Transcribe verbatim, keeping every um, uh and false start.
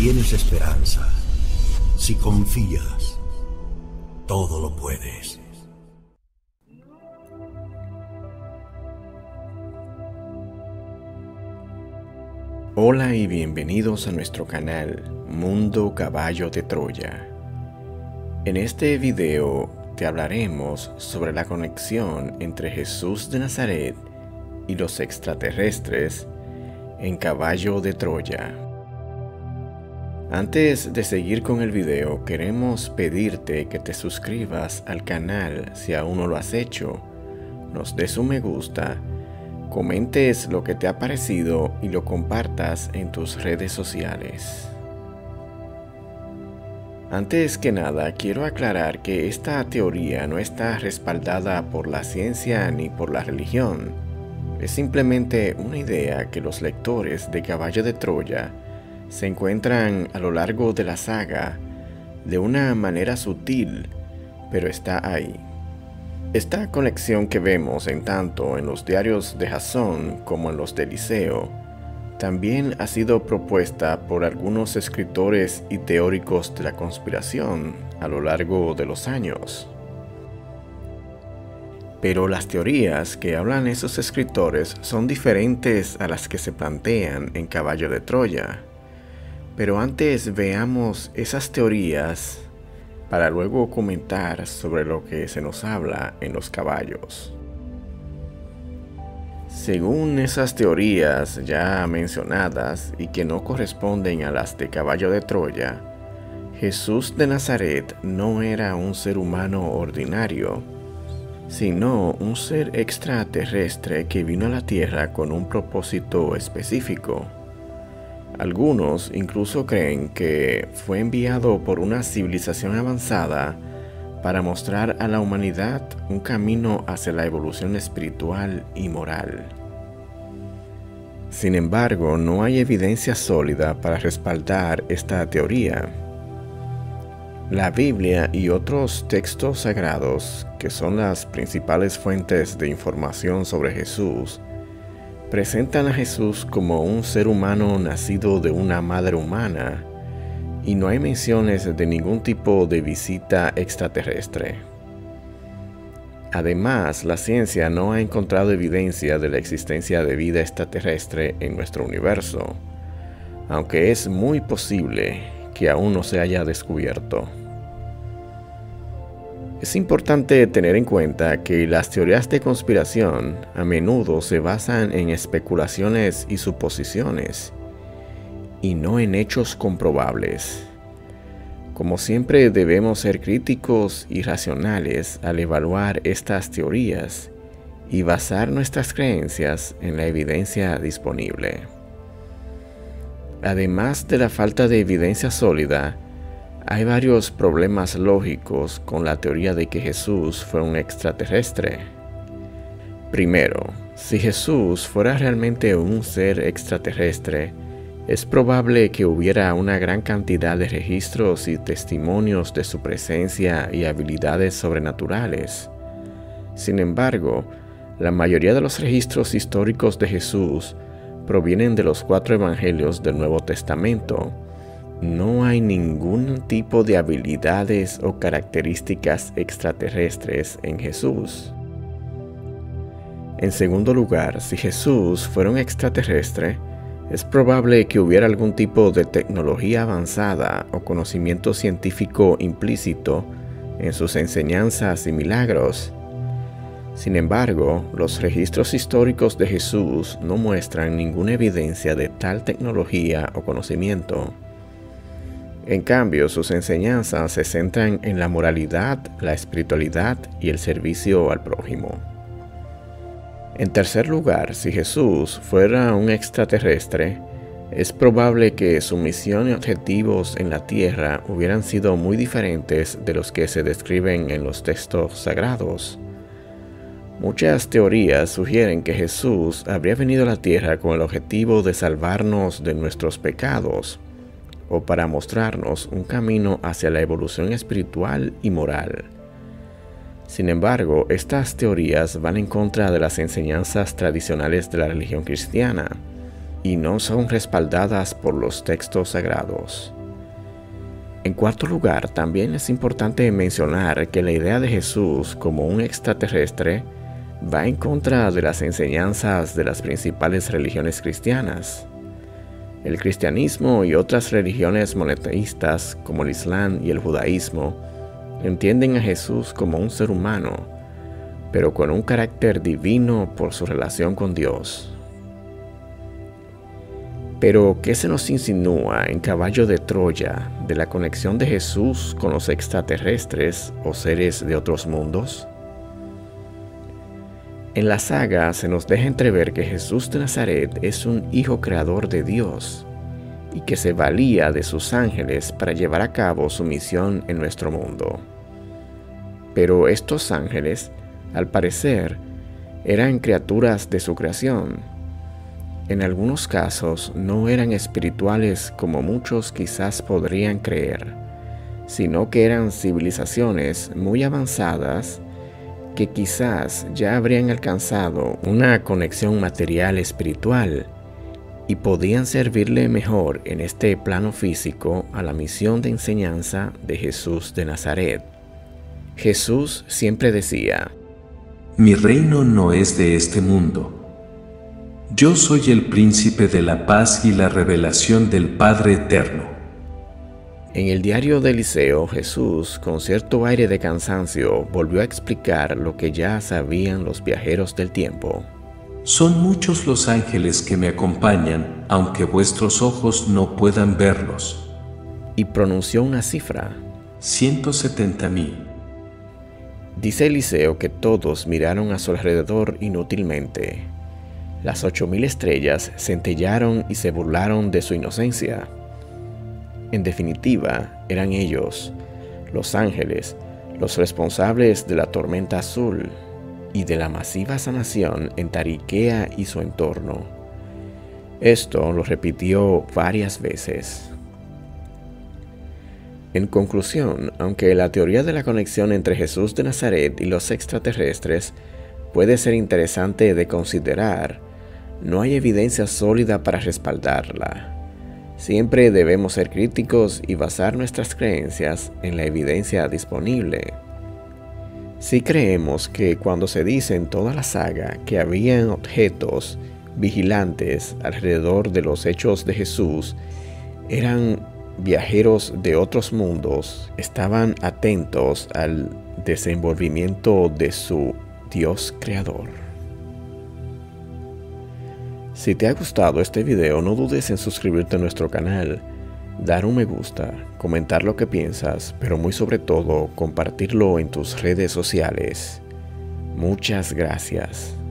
tienes esperanza, si confías, todo lo puedes. Hola y bienvenidos a nuestro canal Mundo Caballo de Troya. En este video te hablaremos sobre la conexión entre Jesús de Nazaret y los extraterrestres en Caballo de Troya. Antes de seguir con el video, queremos pedirte que te suscribas al canal si aún no lo has hecho, nos des un me gusta, comentes lo que te ha parecido y lo compartas en tus redes sociales. Antes que nada, quiero aclarar que esta teoría no está respaldada por la ciencia ni por la religión. Es simplemente una idea que los lectores de Caballo de Troya se encuentran a lo largo de la saga de una manera sutil, pero está ahí. Esta conexión que vemos en tanto en los diarios de Jasón como en los de Eliseo, también ha sido propuesta por algunos escritores y teóricos de la conspiración a lo largo de los años. Pero las teorías que hablan esos escritores son diferentes a las que se plantean en Caballo de Troya. Pero antes veamos esas teorías para luego comentar sobre lo que se nos habla en los caballos. Según esas teorías ya mencionadas y que no corresponden a las de Caballo de Troya, Jesús de Nazaret no era un ser humano ordinario, sino un ser extraterrestre que vino a la Tierra con un propósito específico. Algunos incluso creen que fue enviado por una civilización avanzada para mostrar a la humanidad un camino hacia la evolución espiritual y moral. Sin embargo, no hay evidencia sólida para respaldar esta teoría. La Biblia y otros textos sagrados, que son las principales fuentes de información sobre Jesús, presentan a Jesús como un ser humano nacido de una madre humana, y no hay menciones de ningún tipo de visita extraterrestre. Además, la ciencia no ha encontrado evidencia de la existencia de vida extraterrestre en nuestro universo, aunque es muy posible que aún no se haya descubierto. Es importante tener en cuenta que las teorías de conspiración a menudo se basan en especulaciones y suposiciones, y no en hechos comprobables. Como siempre, debemos ser críticos y racionales al evaluar estas teorías y basar nuestras creencias en la evidencia disponible. Además de la falta de evidencia sólida, hay varios problemas lógicos con la teoría de que Jesús fue un extraterrestre. Primero, si Jesús fuera realmente un ser extraterrestre, es probable que hubiera una gran cantidad de registros y testimonios de su presencia y habilidades sobrenaturales. Sin embargo, la mayoría de los registros históricos de Jesús provienen de los cuatro evangelios del Nuevo Testamento. No hay ningún tipo de habilidades o características extraterrestres en Jesús. En segundo lugar, si Jesús fuera un extraterrestre, es probable que hubiera algún tipo de tecnología avanzada o conocimiento científico implícito en sus enseñanzas y milagros. Sin embargo, los registros históricos de Jesús no muestran ninguna evidencia de tal tecnología o conocimiento. En cambio, sus enseñanzas se centran en la moralidad, la espiritualidad y el servicio al prójimo. En tercer lugar, si Jesús fuera un extraterrestre, es probable que su misión y objetivos en la Tierra hubieran sido muy diferentes de los que se describen en los textos sagrados. Muchas teorías sugieren que Jesús habría venido a la Tierra con el objetivo de salvarnos de nuestros pecados, o para mostrarnos un camino hacia la evolución espiritual y moral. Sin embargo, estas teorías van en contra de las enseñanzas tradicionales de la religión cristiana y no son respaldadas por los textos sagrados. En cuarto lugar, también es importante mencionar que la idea de Jesús como un extraterrestre va en contra de las enseñanzas de las principales religiones cristianas. El cristianismo y otras religiones monoteístas como el Islam y el judaísmo entienden a Jesús como un ser humano, pero con un carácter divino por su relación con Dios. Pero, ¿qué se nos insinúa en Caballo de Troya de la conexión de Jesús con los extraterrestres o seres de otros mundos? En la saga se nos deja entrever que Jesús de Nazaret es un hijo creador de Dios y que se valía de sus ángeles para llevar a cabo su misión en nuestro mundo. Pero estos ángeles, al parecer, eran criaturas de su creación. En algunos casos no eran espirituales como muchos quizás podrían creer, sino que eran civilizaciones muy avanzadas que quizás ya habrían alcanzado una conexión material espiritual y podían servirle mejor en este plano físico a la misión de enseñanza de Jesús de Nazaret. Jesús siempre decía: Mi reino no es de este mundo. Yo soy el príncipe de la paz y la revelación del Padre Eterno. En el diario de Eliseo, Jesús, con cierto aire de cansancio, volvió a explicar lo que ya sabían los viajeros del tiempo. Son muchos los ángeles que me acompañan, aunque vuestros ojos no puedan verlos. Y pronunció una cifra: ciento setenta mil. Dice Eliseo que todos miraron a su alrededor inútilmente. Las ocho mil estrellas centellaron y se burlaron de su inocencia. En definitiva, eran ellos, los ángeles, los responsables de la tormenta azul y de la masiva sanación en Tariquea y su entorno. Esto lo repitió varias veces. En conclusión, aunque la teoría de la conexión entre Jesús de Nazaret y los extraterrestres puede ser interesante de considerar, no hay evidencia sólida para respaldarla. Siempre debemos ser críticos y basar nuestras creencias en la evidencia disponible. Si creemos que cuando se dice en toda la saga que habían objetos vigilantes alrededor de los hechos de Jesús, eran viajeros de otros mundos, estaban atentos al desenvolvimiento de su Dios creador. Si te ha gustado este video, no dudes en suscribirte a nuestro canal, dar un me gusta, comentar lo que piensas, pero muy sobre todo compartirlo en tus redes sociales. Muchas gracias.